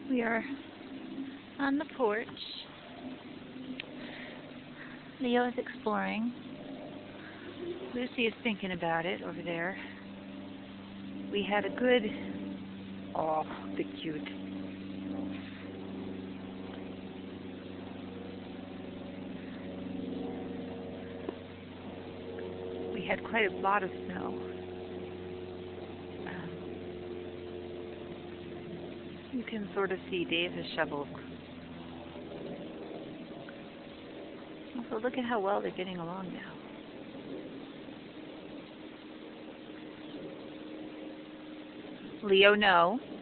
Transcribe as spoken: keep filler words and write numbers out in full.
We are on the porch. Leo is exploring. Lucy is thinking about it over there. We had a good... Oh, the cute. We had quite a lot of snow. Um, you can sort of see Dave has shoveled. Also, look at how well they're getting along now. Leo, no.